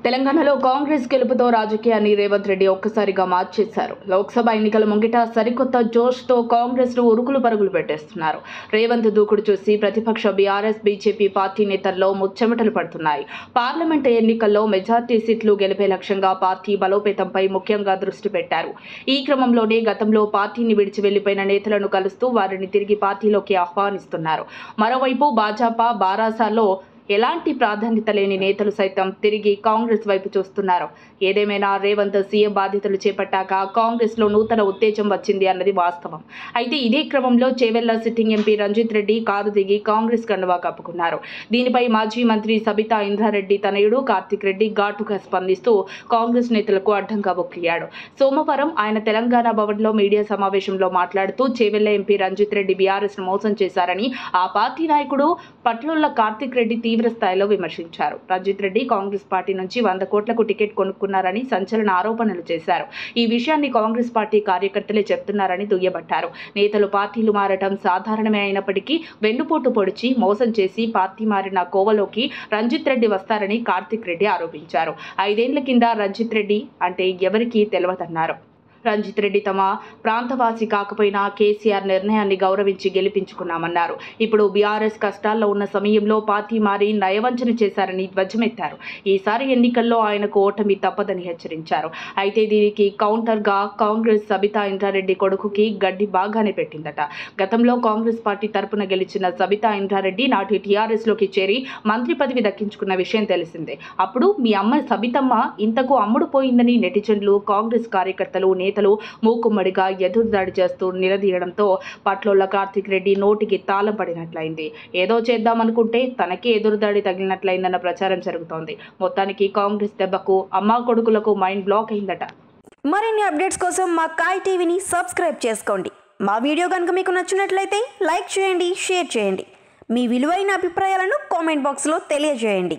తెలంగాణలో కాంగ్రెస్ గెలుపుతో రాజకీయాన్ని రేవంత్ రెడ్డి ఒక్కసారిగా మార్చేశారు. లోక్సభ ఎన్నికల ముంగిట సరికొత్త జోష్తో కాంగ్రెస్ను ఉరుకులు పరుగులు పెట్టేస్తున్నారు. రేవంత్ దూకుడు చూసి ప్రతిపక్ష బీఆర్ఎస్, బీజేపీ పార్టీ నేతల్లో ముచ్చెమటలు పడుతున్నాయి. పార్లమెంటు ఎన్నికల్లో మెజార్టీ సీట్లు గెలిపే లక్ష్యంగా పార్టీ బలోపేతంపై ముఖ్యంగా దృష్టి పెట్టారు. ఈ క్రమంలోనే గతంలో పార్టీని విడిచి వెళ్లిపోయిన నేతలను కలుస్తూ వారిని తిరిగి పార్టీలోకి ఆహ్వానిస్తున్నారు. మరోవైపు భాజపా, బారాసాలో ఎలాంటి ప్రాధాన్యత లేని నేతలు సైతం తిరిగి కాంగ్రెస్ వైపు చూస్తున్నారు. ఏదేమైనా రేవంత్ సీఎం బాధ్యతలు చేపట్టాక కాంగ్రెస్లో నూతన ఉత్తేజం వచ్చింది అన్నది వాస్తవం. అయితే ఇదే క్రమంలో Chevella sitting MP Ranjith Reddy car దిగి కాంగ్రెస్ కండువా కప్పుకున్నారు. దీనిపై మాజీ మంత్రి సబితా ఇంద్రారెడ్డి తనయుడు కార్తిక్ రెడ్డి ఘాటుగా స్పందిస్తూ కాంగ్రెస్ నేతలకు అడ్డంగా బొక్కియాడు. సోమవారం ఆయన తెలంగాణ భవన్లో మీడియా సమావేశంలో మాట్లాడుతూ చేవెళ్ల ఎంపీ రంజిత్ రెడ్డి బీఆర్ఎస్ను మోసం చేశారని ఆ పార్టీ నాయకుడు పట్లొల్ల కార్తిక్ రెడ్డి తీవ్ర స్థాయిలో విమర్శించారు. రంజిత్ రెడ్డి కాంగ్రెస్ పార్టీ నుంచి 100 కోట్లకు టికెట్ కొనుక్కున్నారని సంచలన ఆరోపణలు చేశారు. ఈ విషయాన్ని కాంగ్రెస్ పార్టీ కార్యకర్తలే చెప్తున్నారని దుయ్యబట్టారు. నేతలు పార్టీలు మారటం సాధారణమే అయినప్పటికీ వెన్నుపోటు పొడిచి మోసం చేసి పార్టీ మారిన కోవలోకి రంజిత్ రెడ్డి వస్తారని కార్తిక్ రెడ్డి ఆరోపించారు. 5 ఏళ్ల కింద రంజిత్ రెడ్డి అంటే ఎవరికీ తెలియదన్నారు. రంజిత్ రెడ్డి తమ ప్రాంతవాసి కాకపోయినా కేసీఆర్ నిర్ణయాన్ని గౌరవించి గెలిపించుకున్నామన్నారు. ఇప్పుడు బీఆర్ఎస్ కష్టాల్లో ఉన్న సమయంలో పార్టీ మారి నయవంచన చేశారని ధ్వజమెత్తారు. ఈసారి ఎన్నికల్లో ఆయనకు ఓటమి తప్పదని హెచ్చరించారు. అయితే దీనికి కౌంటర్గా కాంగ్రెస్ సబితా ఇంద్రారెడ్డి కొడుకుకి గడ్డి బాగానే పెట్టిందట. గతంలో కాంగ్రెస్ పార్టీ తరపున గెలిచిన సబితా ఇంద్రారెడ్డి నాటి టీఆర్ఎస్లోకి చేరి మంత్రి పదవి దక్కించుకున్న విషయం తెలిసిందే. అప్పుడు మీ అమ్మ సబితమ్మ ఇంతకు అమ్ముడు పోయిందని నెటిజన్లు, కాంగ్రెస్ కార్యకర్తలు, నేతలు మూకుమ్మడిగా ఎదురుదాడి చేస్తూ నిలదీయడంతో పట్లొల్ల కార్తిక్ రెడ్డి నోటికి తాళం పడినట్లయింది. ఏదో చేద్దామనుకుంటే తనకే ఎదురుదాడి తగిలినట్లయిందన్న ప్రచారం జరుగుతోంది. మొత్తానికి కాంగ్రెస్ దెబ్బకు అమ్మా కొడుకులకు మైండ్ బ్లాక్ అయిందట. మరిన్ని అప్డేట్స్ కోసం మా కాయ్ టీవీని సబ్స్క్రైబ్ చేసుకోండి. మా వీడియో కనుక మీకు నచ్చినట్లయితే లైక్ చేయండి, షేర్ చేయండి. మీ విలువైన అభిప్రాయాలను కామెంట్ బాక్స్లో తెలియజేయండి.